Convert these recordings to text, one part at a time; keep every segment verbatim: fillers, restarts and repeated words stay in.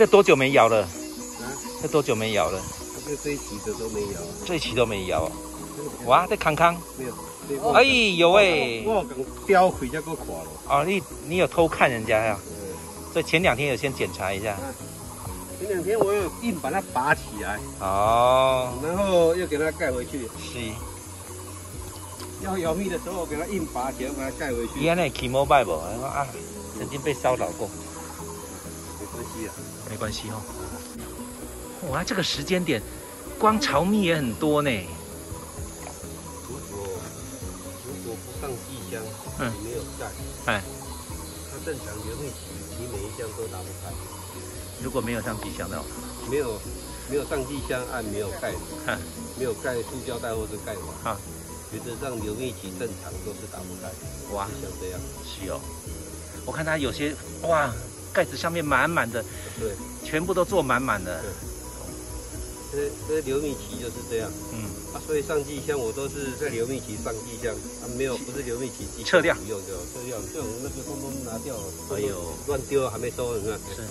这多久没摇了？ 啊， 这多久没摇了？ 这这一期的都没摇， 这一期都没摇。哇，这康康。 没有。 哎，有哎。 我刚雕开才够看了。 哦，你你有偷看人家呀？ 嗯。 所以前两天有先检查一下。 啊、前两天我有硬把它拔起来。 哦。 然后又给它盖回去。 是。 要摇蜜的时候，我给它硬拔起来，把它盖回去。 你看那起膜拜不？啊，曾经被骚扰过。 没关系啊， 没关系哦。哇，这个时间点，光巢蜜也很多呢。 如果如果不上季香，嗯，没有盖，哎，它正常流蜜期，你每一箱都打不开。 如果没有上季香的， 没有没有上季香，按没有盖，嗯，没有盖塑胶袋或是盖网，啊。原则上流蜜期正常都是打不开，哇，像这样是哦。我看它有些哇，盖子上面满满的，对，全部都做满满的。 对，这这流蜜期就是这样，嗯，啊，所以上季香我都是在流蜜期上季香，啊，没有不是流蜜期季撤掉， 不用就撤掉，这种那个通通拿掉，哎呦，乱丢还没收，你看。是。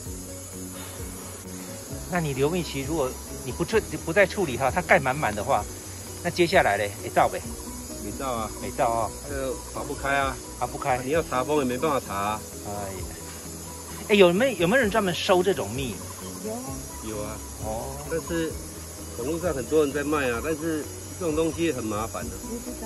那你流蜜期如果你不处不再处理它，它盖满满的话。那接下来嘞，没照呗？ 没照啊， 没照啊， 呃，拔不开啊， 拔不开。 你要查封也没办法查啊。 哎呀，哎，有没有有没有人专门收这种蜜？ 有，有啊。哦。但是网络上很多人在卖啊，但是这种东西很麻烦的。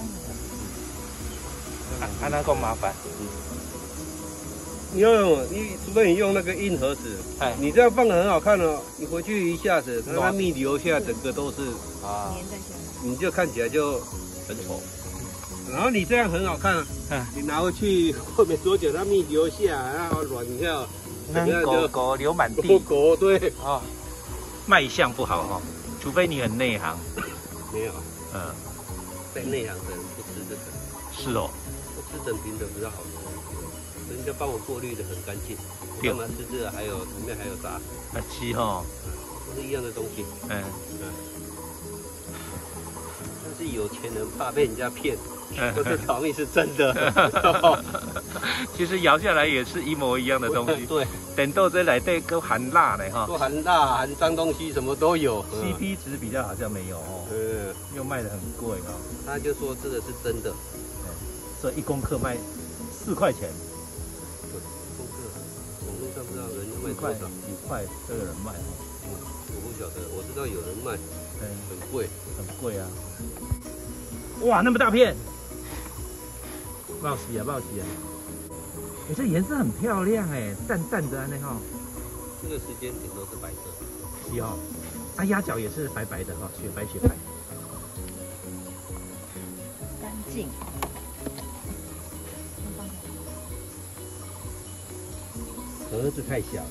啊，啊那够麻烦。嗯。 你要用，你除非你用那个硬盒子，哎，你这样放的很好看哦。你回去一下子，它蜜流下，整个都是啊，你就看起来就很丑。然后你这样很好看啊，嗯，你拿回去后面多久，它蜜流下，然后软掉， 那狗狗流满地。 狗对啊，卖相不好哈，除非你很内行。 没有，嗯，在内行的人不吃这个。 是哦， 不吃整瓶的比较好吃。人家帮我过滤的很干净，干嘛吃这个？还有里面还有渣， 啊，鸡哈， 都是一样的东西。嗯嗯。但是有钱人怕被人家骗，说这巢蜜是真的。 其实摇下来也是一模一样的东西。对，等到这来对都含蜡呢哈， 都含蜡、含脏东西，什么都有。 C P 值比较好像没有哦，嗯，又卖的很贵哦。 他就说这个是真的， 这一公克卖四块钱。 不知道人家卖多少， 几块都有人卖哦。 嗯，我不晓得，我知道有人卖，嗯，很贵， 很贵啊。哇，那么大片，冒喜啊，冒喜啊！哎，这颜色很漂亮哎，淡淡的那哈。 这个时间点都是白色。 是哦，它鸭脚也是白白的哈，雪白雪白。 干净。 盒子太小了。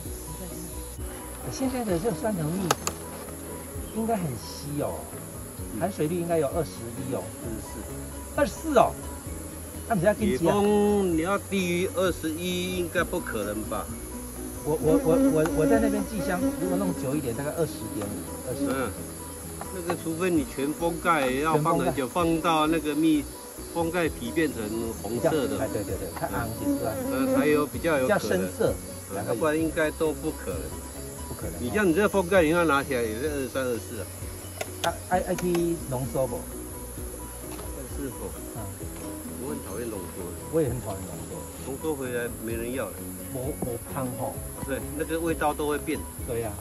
现在的这酸藤蜜应该很稀哦，含水率应该有二十一哦，二十四，二十四哦。那你要跟野蜂你要低于二十一，应该不可能吧？ 我我我我我在那边寄箱，如果弄久一点，大概二十点五，二十。嗯， 那个除非你全封盖，要放很久，放到那个蜜。封盖皮变成红色的， 哎，对对对，看昂几次啊， 呃，才有比较有比较深色， 要不然应该都不可能， 不可能。 你像你这封盖，你看拿起来也是二十三、二十四啊。 啊，爱爱去浓缩不？ 是否？嗯，我很讨厌浓缩， 我也很讨厌浓缩， 浓缩回来没人要了， 磨磨汤吼， 对，那个味道都会变。 对呀。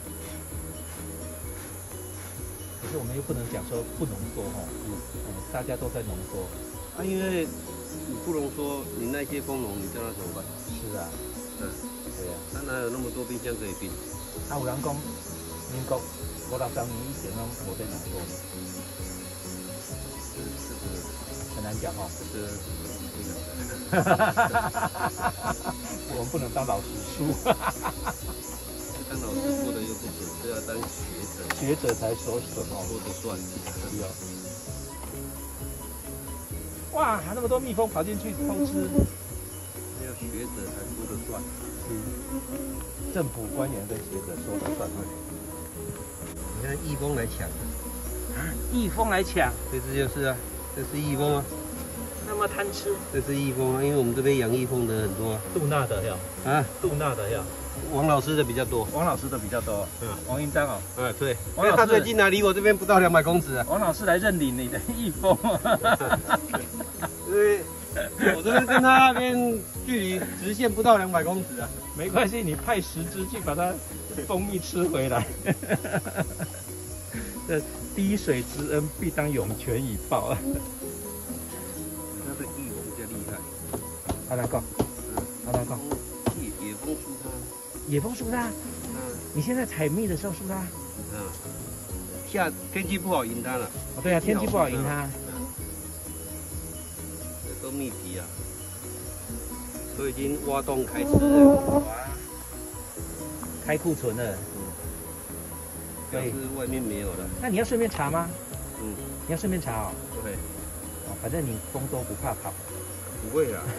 可是我们又不能讲说不浓缩哈，嗯，大家都在浓缩。 啊，因为你不浓缩，你那些蜂农，你叫他怎么办？ 是啊， 嗯，对呀，他哪有那么多冰箱可以冰？ 啊，有人讲民国五六十年以前拢无在浓缩， 这个很难讲哦。 这个我们不能当老实书。 当老师说的又不准，这要当学者， 学者才说准哦， 说的算。 是哦。哇，还那么多蜜蜂跑进去偷吃， 要学者才说的算。 是，政府官员跟学者说的算。 你看蜜蜂来抢， 啊，蜜蜂来抢， 这只就是啊，这是蜜蜂啊。 那么贪吃， 这是蜜蜂啊，因为我们这边养蜜蜂的很多啊。 杜纳的呀，啊，杜纳的呀。 王老师的比较多， 王老师的比较多。嗯，王英章哦。 嗯，对。因为他最近呢，离我这边不到两百公尺啊。 王老师来认领你的一封。 因为我这边跟他那边距离直线不到两百公尺啊。 没关系，你派十只去把它蜂蜜吃回来。这滴水之恩必当涌泉以报啊！ 那个翼龙比较厉害。 好难讲，好难讲。 野野蜂输他。 野蜂输他？嗯。你现在采蜜的时候输他？ 嗯。下天气不好赢他了。 哦，对啊，天气不好赢他。 这都蜜皮啊，都已经挖洞开吃了。 开库存了。 表示外面没有了。 那你要顺便查吗？ 嗯， 你要顺便查哦。 对。 哦，反正你风都不怕跑。 不会啦。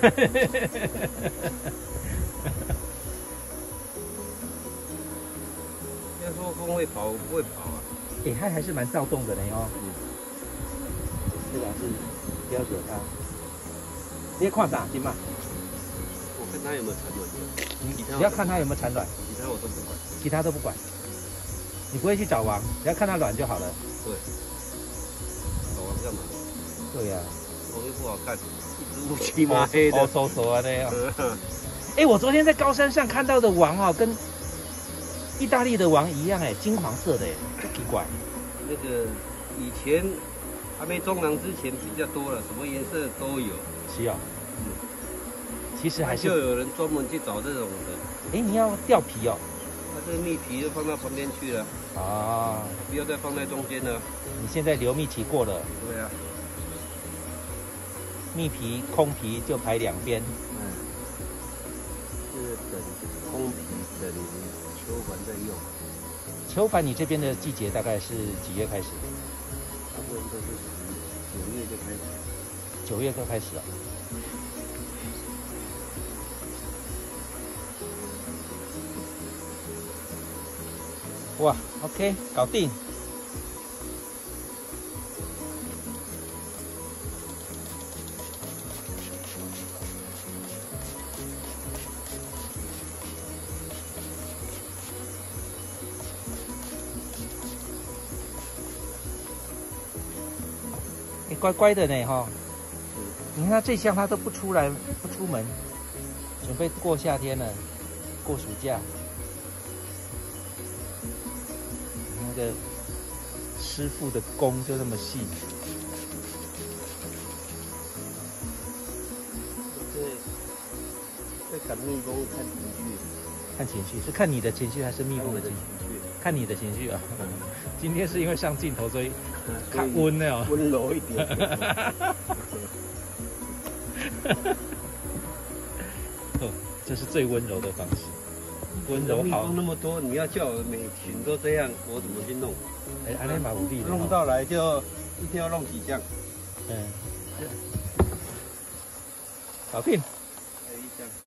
要说风会跑，不会跑啊。 哎，它还是蛮躁动的呢哦。嗯。这个是不要惹它。你要看啥？行吗？ 我看它有没有产卵。 你只要看它有没有产卵， 其他我都不管。 其他都不管。你不会去找王，只要看它卵就好了。 对。找王干嘛？ 对呀、啊。 王又不好看，一只乌漆嘛黑的。 哦，嗖嗖啊那样。哎，我昨天在高山上看到的王哦，跟意大利的王一样哎，金黄色的哎，奇怪。 那个以前还没中狼之前比较多了，什么颜色都有。 是啊。嗯。其实还是就有人专门去找这种的。 哎，你要掉皮哦。 那这个蜜皮就放到旁边去了。啊。不要再放在中间了。 你现在流蜜期过了。 对啊。 蜜皮、空皮就排两边。嗯。 是等空皮等秋繁再用。 秋繁，你这边的季节大概是几月开始？ 大部分都是九月就开始。 九月就开始了。哇 ，OK， 搞定。你乖乖的呢哈，你看它这箱它都不出来不出门，准备过夏天了，过暑假。那个师傅的工就那么细。 对，在赶蜜蜂看情绪。 看情绪是看你的情绪还是蜜蜂的情绪？看你的情绪啊。今天是因为上镜头，所以看温了， 温柔一点。 哦，这是最温柔的方式。温柔好。蜜蜂那么多，你要叫我每群都这样，我怎么去弄？ 哎，安尼嘛有理。 弄到来就一天要弄几箱。 嗯。搞定。